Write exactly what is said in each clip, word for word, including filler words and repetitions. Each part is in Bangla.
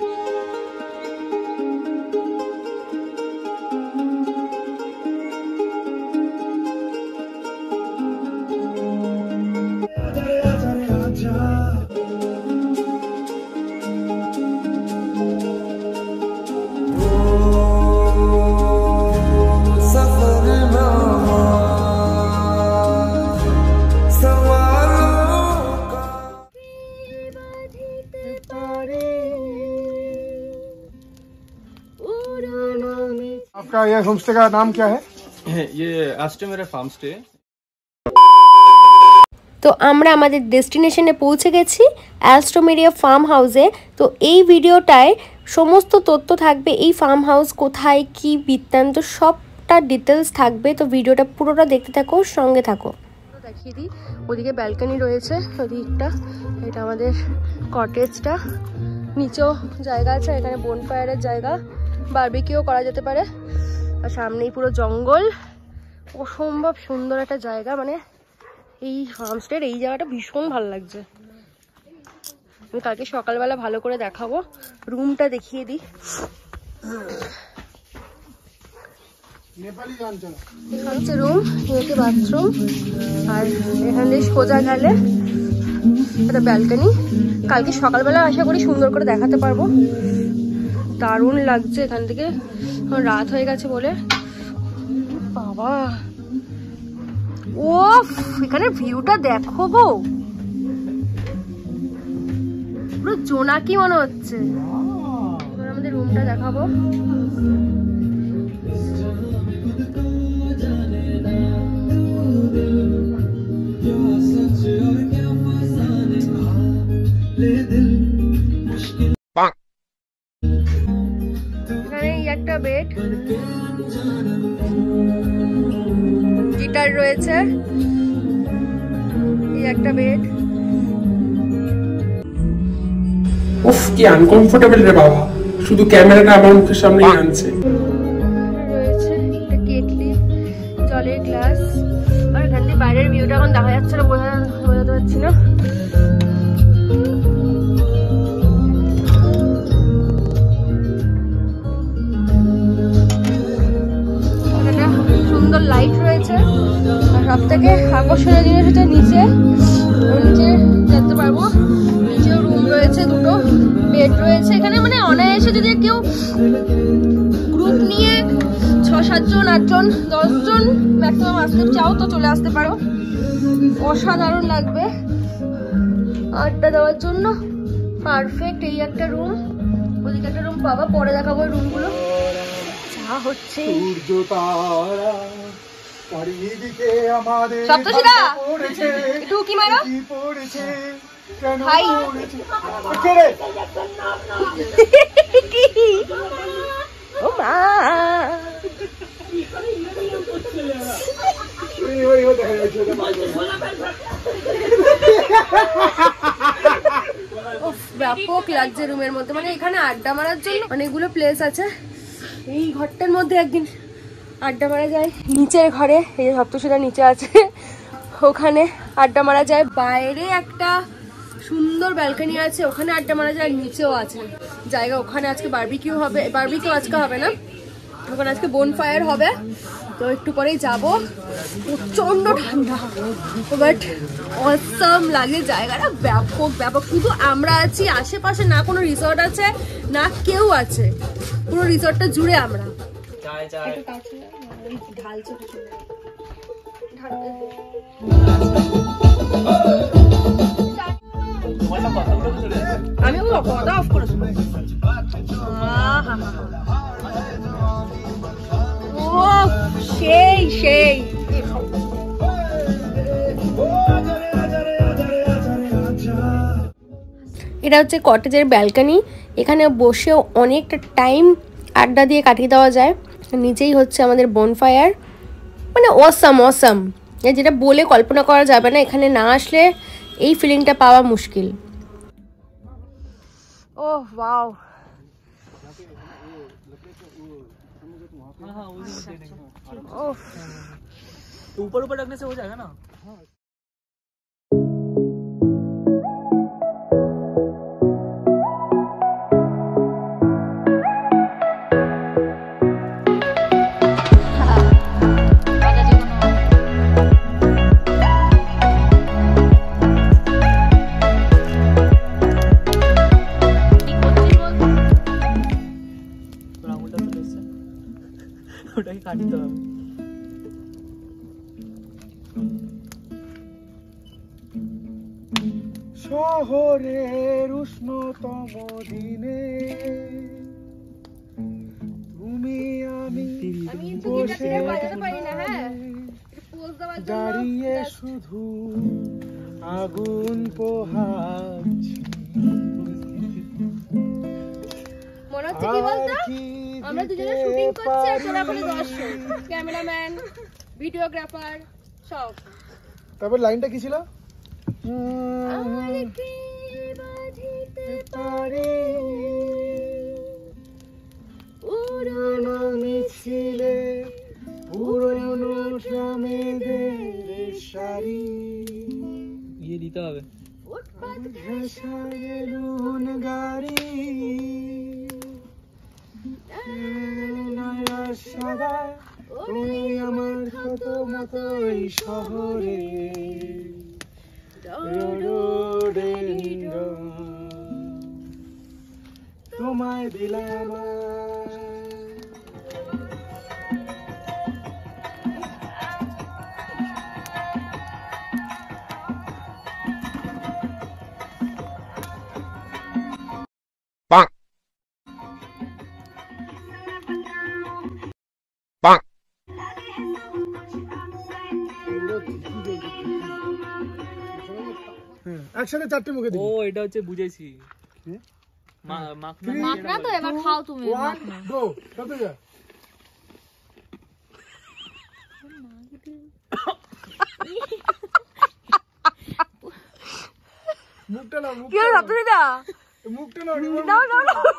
आपका ये होमस्टे का नाम क्या है? ये एस्ट्रो मेरा फार्म स्टे। তো আমরা আমাদের ডেস্টিনেশনে পৌঁছে গেছি অ্যাস্ট্রোমেরিয়া ফার্ম হাউসে। তো এই ভিডিওটায় সমস্ত তথ্য থাকবে, এই ফার্ম হাউস কোথায়, কি বৃত্তান্ত, সবটা ডিটেলস থাকবে। তো ভিডিওটা পুরোটা দেখতে থাকো, সঙ্গে থাকো। দেখিয়ে দিই, ওদিকে ব্যালকনি রয়েছে, ওদিকটা এটা আমাদের কটেজটা, নিচেও জায়গা আছে, এখানে বনফায়ারের জায়গা, বারবিকিউ করা যেতে পারে। আর সামনেই পুরো জঙ্গল, অসম্ভব সুন্দর একটা জায়গা। মানে এই ফার্মস্টের এই জায়গাটা ভীষণ ভালো লাগছে। আমি কালকে সকালবেলা ভালো করে দেখাবো, রুমটা দেখিয়ে দিই। এখানে হচ্ছে রুম, এখানে বাথরুম, আর এখান দিয়ে সোজা গেলে একটা ব্যালকনি। কালকে সকালবেলা আশা করি সুন্দর করে দেখাতে পারবো। দারুণ লাগছে এখান থেকে, রাত হয়ে গেছে বলে। বাবা ও এখানে ভিউটা দেখো গো, পুরো জোনাকি মনে হচ্ছে। এবার আমাদের রুমটা দেখাবো। এখানে একটা বেড, গিটার রয়েছে, এই একটা বেড। উফ কি আনকমফোর্টেবল রে বাবা, শুধু ক্যামেরাটা আমার মুখের সামনেই আনছে। রয়েছে একটা কেটলি, জলের গ্লাস, আর এখান থেকে বাইরের ভিউটা এখন দেখা যাচ্ছে না, বোঝা বোঝাতে পারছি না। সুন্দর লাইট রয়েছে, আর সব থেকে আকর্ষণীয় জিনিস হচ্ছে নিচে, নিচে যেতে পারবো। নিচেও রুম রয়েছে, দুটো বেড রয়েছে এখানে। মানে অনায়াসে যদি কেউ গ্রুপ নিয়ে ছ সাতজন আটজন দশজন ম্যাক্সিমাম আসতে চাও তো চলে আসতে পারো, অসাধারণ লাগবে আড্ডা দেওয়ার জন্য। পারফেক্ট। এই একটা রুম, ওদিকে একটা রুম পাবা, পরে দেখাবো রুমগুলো। যা হচ্ছে সপ্তশীরা একটু কি মারো ভাই। ও মা ব্যাপক লাগছে রুমের মধ্যে। মানে এখানে আড্ডা মারার জন্য অনেকগুলো প্লেস আছে। এই ঘরটার মধ্যে একদিন আড্ডা মারা যায়। নিচের ঘরে, এই যে সপ্তশীরা নিচে আছে, ওখানে আড্ডা মারা যায়। বাইরে একটা সুন্দর ব্যালকনি আছে, ওখানে আড্ডা মারা যায়। নিচেও আছে জায়গা, ওখানে আজকে বারবিকিউ হবে। বারবিকিউ আজকে হবে না, ওখানে আজকে বনফায়ার হবে। তো একটু পরেই যাবো। প্রচন্ড ঠান্ডা, বাট অসাম লাগে জায়গাটা, ব্যাপক ব্যাপক। শুধু আমরা আছি, আশেপাশে না কোনো রিসর্ট আছে না কেউ আছে, পুরো রিসর্টটা জুড়ে আমরা। আমি কথা অফ করেছি। ও সেই সেই এটা হচ্ছে কটেজের ব্যালকনি। এখানে বসেও অনেকটা টাইম আড্ডা দিয়ে কাটিয়ে দেওয়া যায়। নিচেই হচ্ছে আমাদের বনফায়ার। মানে অসাম অসাম, যেটা বলে কল্পনা করা যাবে না। এখানে না আসলে এই ফিলিংটা পাওয়া মুশকিল। ओह वाओ, ऊपर ऊपर रखने से हो जाएगा ना। কাটতে হবে। শহরের উষ্ণতম দিনে তুমি আমি বসে দাঁড়িয়ে শুধু আগুন পোহাচ্ছি। মনে হচ্ছে কি বলতো, আমরা দুজনে শুটিং করছি আর তোরা বলে দর্শক, ক্যামেরাম্যান, ভিডিওগ্রাফার সব। তারপর লাইনটা কি ছিল? আর কি বাঁধিতে পারি পুরনো মিছিলে পুরনো ট্রামেদের শাড়ি ইয়ে দিতে হবে। ঘেঁষা বেলুন গাড়ি নয়া সাদা ওই আমার কত মতো এই শহরে রোডোডেন্ড্রন তোমায় দিলাম একসাথে চারটে মুখে ও এটা হচ্ছে বুঝেছি। মাখনা তো এবার খাও তুমি। মাখনা গো কত যা মুখটা না মুখ কি হলো দা মুখটা না না না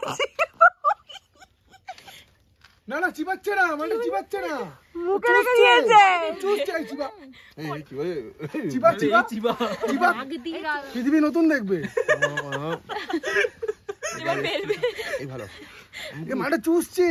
না না চিবাচ্ছে না মানে চিবাচ্ছে না মুখে রেখে দিয়েছে চুষ চাই চিবা এই কি বলে চিবা চিবা চিবা চিবা পৃথিবী নতুন দেখবে এবার মেলবে এই ভালো এ মাটা চুষছে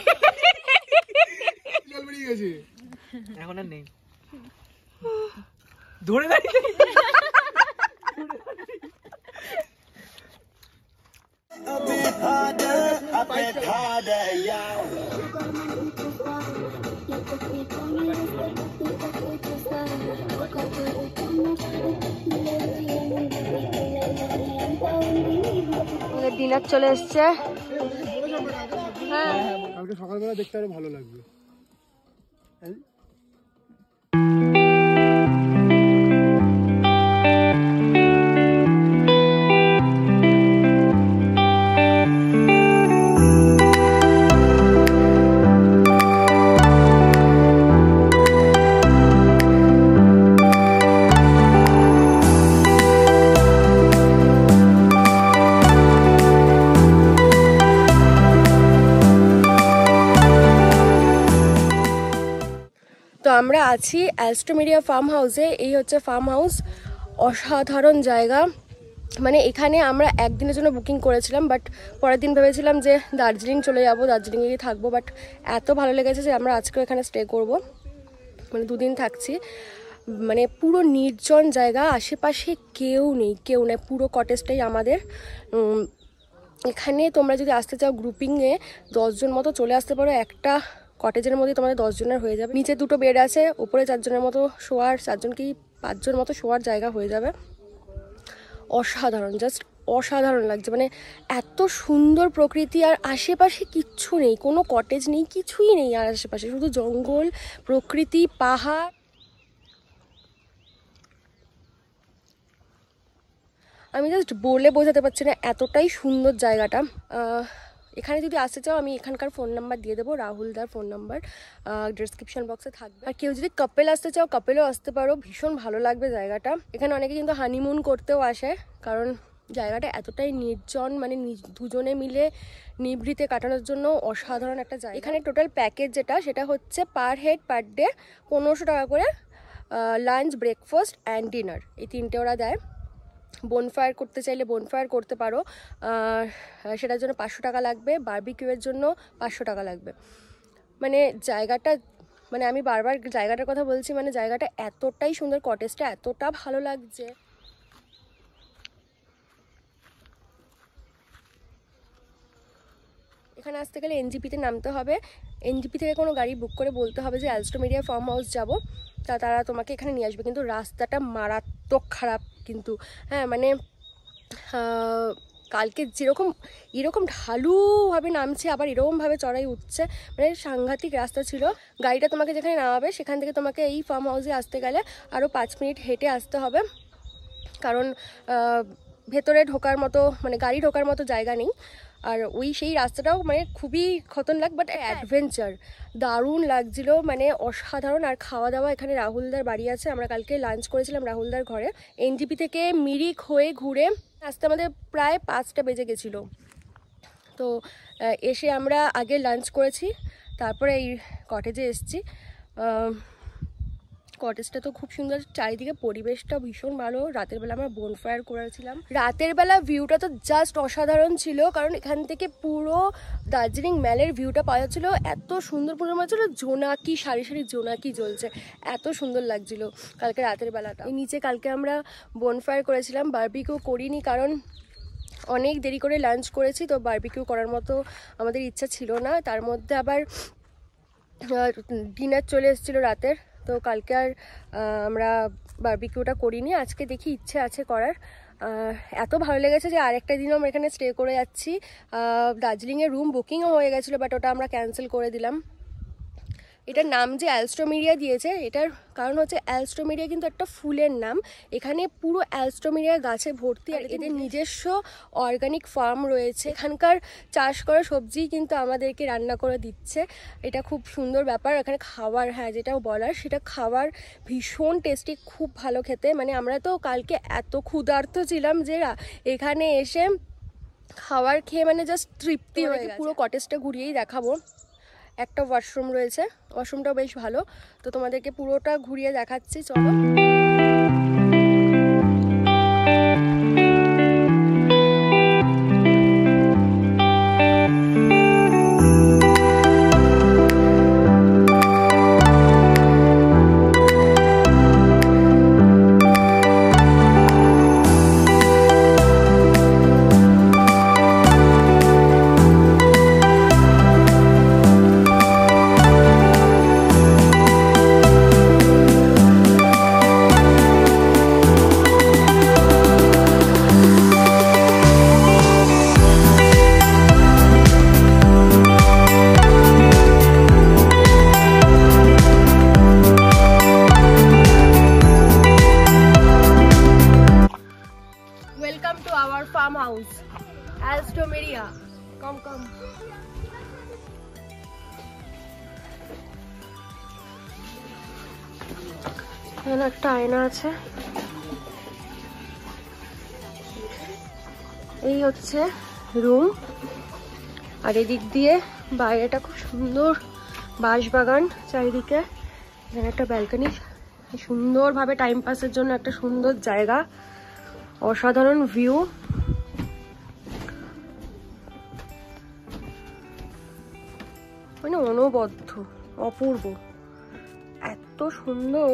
জল বেরিয়ে গেছে এখন আর নেই ধরে দাঁড়িয়ে ডিনার চলে এসছে। হ্যাঁ কালকে সকালবেলা দেখতে আরো ভালো লাগবে। তো আমরা আছি অ্যালস্টোমেরিয়া ফার্ম হাউসে। এই হচ্ছে ফার্ম হাউস, অসাধারণ জায়গা। মানে এখানে আমরা একদিনের জন্য বুকিং করেছিলাম, বাট পরের দিন ভেবেছিলাম যে দার্জিলিং চলে যাবো, দার্জিলিংয়ে গিয়ে থাকবো, বাট এত ভালো লেগেছে যে আমরা আজকেও এখানে স্টে করব, মানে দুদিন থাকছি। মানে পুরো নির্জন জায়গা, আশেপাশে কেউ নেই, কেউ নেই, পুরো কটেজটাই আমাদের। এখানে তোমরা যদি আসতে চাও গ্রুপিংয়ে দশজন মতো চলে আসতে পারো, একটা কটেজের মধ্যে তোমাদের দশ জনের হয়ে যাবে। নিচে দুটো বেড আছে, উপরে চারজনের মতো শোয়ার, চারজনকেই পাঁচজন মতো শোয়ার জায়গা হয়ে যাবে। অসাধারণ, জাস্ট অসাধারণ লাগছে। মানে এত সুন্দর প্রকৃতি, আর আশেপাশে কিচ্ছু নেই, কোনো কটেজ নেই, কিছুই নেই আর আশেপাশে, শুধু জঙ্গল, প্রকৃতি, পাহাড়। আমি জাস্ট বলে বোঝাতে পারছি না, এতটাই সুন্দর জায়গাটা। এখানে যদি আসতে চাও আমি এখানকার ফোন নাম্বার দিয়ে দেবো, রাহুলদার ফোন নাম্বার ডিসক্রিপশন বক্সে থাকবে। আর কেউ যদি কাপেল আসতে চাও কাপেলও আসতে পারো, ভীষণ ভালো লাগবে জায়গাটা। এখানে অনেকে কিন্তু হানিমুন করতেও আসে, কারণ জায়গাটা এতটাই নির্জন, মানে দুজনে মিলে নিভৃতে কাটানোর জন্য অসাধারণ একটা জায়গা। এখানে টোটাল প্যাকেজ যেটা, সেটা হচ্ছে পার হেড পার ডে পনেরোশো টাকা করে, লাঞ্চ, ব্রেকফাস্ট অ্যান্ড ডিনার, এই তিনটে ওরা দেয়। বনফায়ার করতে চাইলে বনফায়ার করতে পারো, সেটার জন্য পাঁচশো টাকা লাগবে। বারবিকিউয়ের জন্য পাঁচশো টাকা লাগবে। মানে জায়গাটা, মানে আমি বারবার জায়গাটার কথা বলছি, মানে জায়গাটা এতটাই সুন্দর, কটেজটা এতটা ভালো লাগছে। এখানে আসতে গেলে এনজিপিতে নামতে হবে, এনজিপি থেকে কোনো গাড়ি বুক করে বলতে হবে যে অ্যালস্টোমেরিয়া ফার্ম হাউস যাব, তা তারা তোমাকে এখানে নিয়ে আসবে। কিন্তু রাস্তাটা মারাত্মক খারাপ কিন্তু, হ্যাঁ মানে কালকে যেরকম এরকম ঢালুভাবে নামছে আবার এরকমভাবে চড়াই উঠছে, মানে সাংঘাতিক রাস্তা ছিল। গাড়িটা তোমাকে যেখানে নামাবে সেখান থেকে তোমাকে এই ফার্ম হাউসে আসতে গেলে আরও পাঁচ মিনিট হেঁটে আসতে হবে, কারণ ভেতরে ঢোকার মতো মানে গাড়ি ঢোকার মতো জায়গা নেই। আর ওই সেই রাস্তাটাও মানে খুবই খতরনাক, বাট অ্যাডভেঞ্চার, দারুণ লাগছিল, মানে অসাধারণ। আর খাওয়া দাওয়া এখানে রাহুলদার বাড়ি আছে, আমরা কালকে লাঞ্চ করেছিলাম রাহুলদার ঘরে। এনজিপি থেকে মিরিক হয়ে ঘুরে আসতে আমাদের প্রায় পাঁচটা বেজে গেছিলো। তো এসে আমরা আগে লাঞ্চ করেছি, তারপরে এই কটেজে এসেছি। কটেজটা তো খুব সুন্দর, চারিদিকে পরিবেশটা ভীষণ ভালো। রাতের বেলা আমরা বনফায়ার করেছিলাম, রাতের বেলা ভিউটা তো জাস্ট অসাধারণ ছিল, কারণ এখান থেকে পুরো দার্জিলিং ম্যালের ভিউটা পাওয়া যাচ্ছিলো। এত সুন্দর পুরো মনে হচ্ছিলো জোনাকি সারি সারি জোনাকি জ্বলছে, এত সুন্দর লাগছিল কালকে রাতের বেলাটা। এই নিচে কালকে আমরা বনফায়ার করেছিলাম, বারবিকিউ করিনি কারণ অনেক দেরি করে লাঞ্চ করেছি, তো বারবিকিউ করার মতো আমাদের ইচ্ছা ছিল না। তার মধ্যে আবার ডিনার চলে এসেছিলো রাতের, তো কালকে আর আমরা বারবিকিউটা করিনি। আজকে দেখি ইচ্ছে আছে করার। এত ভালো লেগেছে যে আরেকটা দিনও আমরা এখানে স্টে করে যাচ্ছি। দার্জিলিংয়ের রুম বুকিংও হয়ে গেছিলো, বাট ওটা আমরা ক্যান্সেল করে দিলাম। এটার নাম যে অ্যালস্টোমেরিয়া দিয়েছে, এটার কারণ হচ্ছে অ্যালস্টোমেরিয়া কিন্তু একটা ফুলের নাম। এখানে পুরো অ্যালস্টোমেরিয়া গাছে ভর্তি, আর এদের নিজস্ব অর্গানিক ফার্ম রয়েছে। এখানকার চাষ করা সবজি কিন্তু আমাদেরকে রান্না করে দিচ্ছে, এটা খুব সুন্দর ব্যাপার। এখানে খাবার, হ্যাঁ যেটাও বলার সেটা, খাবার ভীষণ টেস্টি, খুব ভালো খেতে। মানে আমরা তো কালকে এত ক্ষুধার্ত ছিলাম যে এখানে এসে খাবার খেয়ে মানে জাস্ট তৃপ্তি হয়ে গেছে। পুরো কটেজটা ঘুরিয়েই দেখাবো। একটা ওয়াশরুম রয়েছে, ওয়াশরুমটাও বেশ ভালো, তো তোমাদেরকে পুরোটা ঘুরিয়ে দেখাচ্ছি, চলো। Farm house, Alstomeria. Come, come. এখানে একটা আয়না আছে, এই হচ্ছে রুম, আর এদিক দিয়ে বাইরেটা খুব সুন্দর বাঁশ বাগান চারিদিকে। এখানে একটা ব্যালকনি, সুন্দরভাবে টাইম পাসের জন্য একটা সুন্দর জায়গা, অসাধারণ ভিউ। মানে অনবদ্য, অপূর্ব, এত সুন্দর।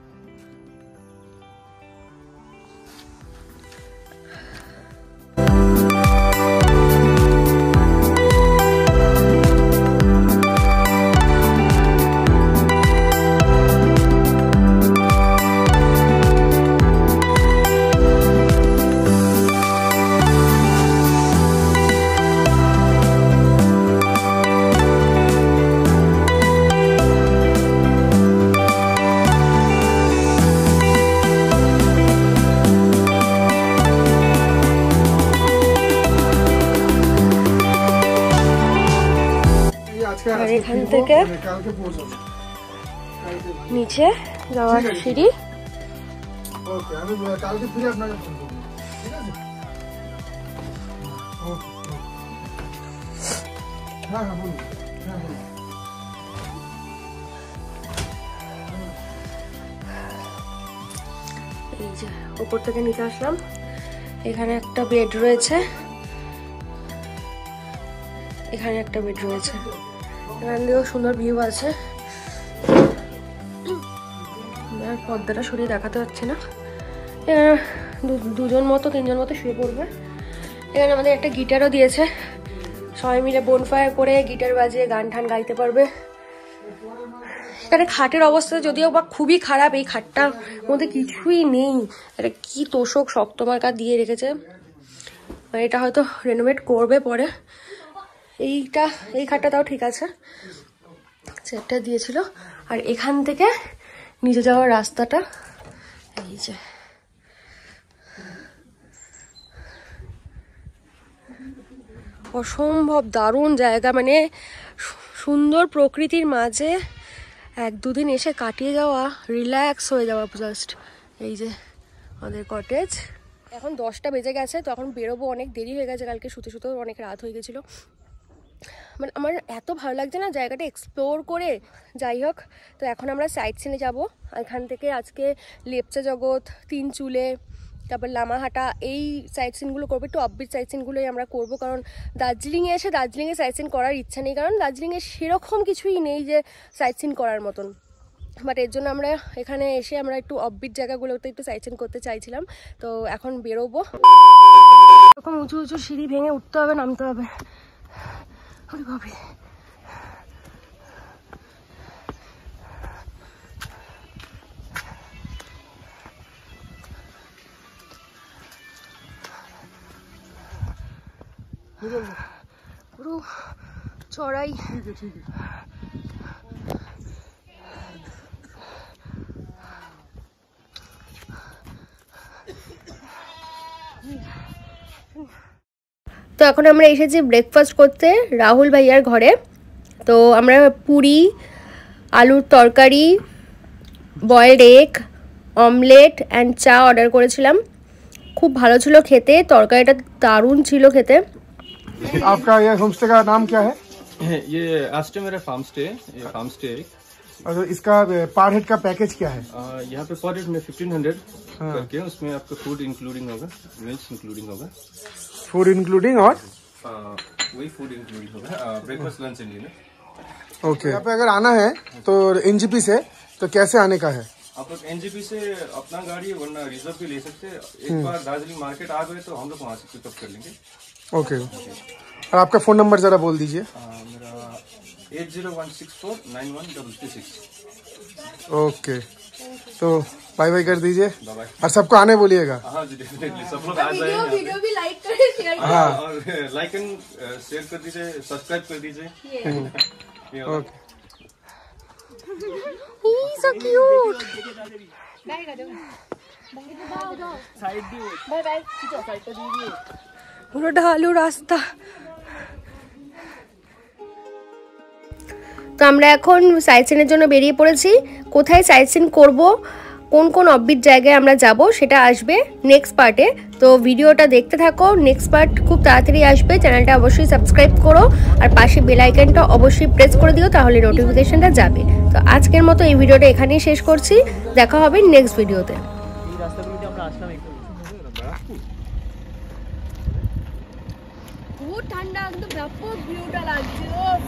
আর এখান থেকে নিচে যাওয়ার সিঁড়ি। ওকে, আমি কালকে ফিরে আপনাকে ফোন করব, ঠিক আছে? ওকে, হ্যাঁ হ্যাঁ বলুন, হ্যাঁ বলুন। এই যে উপর থেকে নিচে আসলাম, এখানে একটা বেড রয়েছে, এখানে একটা বেড রয়েছে, এখান দিয়েও সুন্দর ভিউ আছে। পর্দাটা সরিয়ে দেখাতে পারছি না। এখানে দুজন মতো তিনজন মতো শুয়ে পড়বে। এখানে আমাদের একটা গিটারও দিয়েছে, সবাই মিলে বোনফায়ার করে গিটার বাজিয়ে গান টান গাইতে পারবে। এখানে খাটের অবস্থা যদিও বা খুবই খারাপ, এই খাটটার মধ্যে কিছুই নেই, এটা কি তোষক শক্ত মার্কা দিয়ে রেখেছে, এটা হয়তো রেনোভেট করবে পরে। এইটা এই খাটটা তাও ঠিক আছে, সেটটা দিয়েছিল। আর এখান থেকে নিচে যাওয়ার রাস্তাটা এই যে, অসম্ভব দারুণ জায়গা, মানে সুন্দর প্রকৃতির মাঝে এক দুদিন এসে কাটিয়ে যাওয়া, রিল্যাক্স হয়ে যাওয়া জাস্ট। এই যে আমাদের কটেজ, এখন দশটা বেজে গেছে, তো এখন বেরোবো, অনেক দেরি হয়ে গেছে, কালকে শুতে শুতেও অনেক রাত হয়ে গেছিলো। মানে আমার এত ভালো লাগছে না জায়গাটা এক্সপ্লোর করে। যাই হোক, তো এখন আমরা সাইট সিনে যাবো। এখান থেকে আজকে লেপচা জগৎ, তিন চুলে, তারপর লামাহাটা, এই সাইট সিনগুলো করবো, একটু অফবিট সাইট সিনগুলোই আমরা করবো। কারণ দার্জিলিংয়ে এসে দার্জিলিংয়ে সাইট সিন করার ইচ্ছা নেই, কারণ দার্জিলিংয়ে সেরকম কিছুই নেই যে সাইট সিন করার মতন। বাট এর জন্য আমরা এখানে এসে আমরা একটু অফবিট জায়গাগুলোতে একটু সাইট সিন করতে চাইছিলাম। তো এখন বেরোবো, এরকম উঁচু উঁচু সিঁড়ি ভেঙে উঠতে হবে, নামতে হবে। ওরে বাবারে, পুরো চড়াই। ठीक है ठीक है। তো এখন আমরা এসেছি ব্রেকফাস্ট করতে রাহুল ভাইয়ার ঘরে। তো আমরা পুরি, আলুর তরকারি, বয়েলড এগ, অমলেট অ্যান্ড চা অর্ডার করেছিলাম। খুব ভালো ছিল খেতে, তরকারিটা দারুণ ছিল খেতে। आपका ये होमस्टे का नाम क्या है? ये एस्टे मेरा फार्म स्टे, ये फार्म स्टे है। और इसका पर हेड का पैकेज क्या है? यहाँ पे पर हेड में फिफ्टीन हंड्रेड करके, उसमें आपका फूड इंक्लूडिंग होगा, मील्स इंक्लूडिंग होगा, फूड इंक्लूडिंग और आ, वही फूड इंक्लूडिंग होगा, breakfast lunch and dinner. Okay. यहाँ पे अगर आना है तो एनजीपी से, तो कैसे आने का है? आप लोग एनजीपी से अपना गाड़ी वरना रिजर्व भी ले सकते हैं। एक बार दार्जिलिंग मार्केट आ गए तो हम लोग वहाँ से पिकअप कर लेंगे। ओके। और आपका फोन नंबर जरा बोल दीजिए। आ, मेरा eight zero one six four nine one double three six. Okay, तो बाय बाय कर दीजिए बाय। और सबको आने बोलिएगा। हाँ जी, डेफिनेटली सब लोग आ जाए। वीडियो भी लाइक करें, शेयर करें। हाँ, और लाइक एंड शेयर कर दीजिए, सब्सक्राइब कर दीजिए। ओके। He's so cute. পুরো ঢালু রাস্তা। তো আমরা এখন সাইট সিনের জন্য বেরিয়ে পড়েছি। কোথায় সাইট সিন করবো, কোন কোন অফবিট জায়গায় আমরা যাব, সেটা আসবে নেক্সট পার্টে। তো ভিডিওটা দেখতে থাকো, নেক্সট পার্ট খুব তাড়াতাড়ি আসবে। চ্যানেলটা অবশ্যই সাবস্ক্রাইব করো আর পাশে বেল আইকনটা অবশ্যই প্রেস করে দিও, তাহলে নোটিফিকেশনটা যাবে। তো আজকের মতো এই ভিডিওটা এখানেই শেষ করছি, দেখা হবে নেক্সট ভিডিওতে। এই রাস্তাগুলোতে আমরা আসলাম একটু। খুব ঠান্ডা, একদম ব্যাপক ভিউটা লাগছে।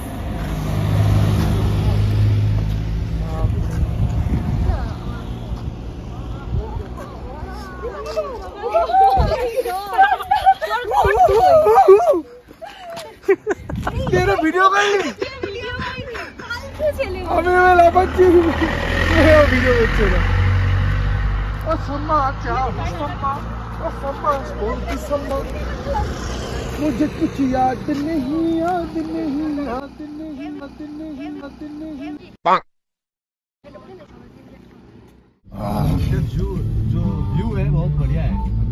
तेरा वीडियो का ही हमें वाला बच्चे मेरा वीडियो बच्चे ना ओ सम्मा क्या सम्मा ओ सम्मा बहुत सम्मा मुझे कुछ याद नहीं याद नहीं याद नहीं याद नहीं याद नहीं जो जो व्यू है बहुत बढ़िया है।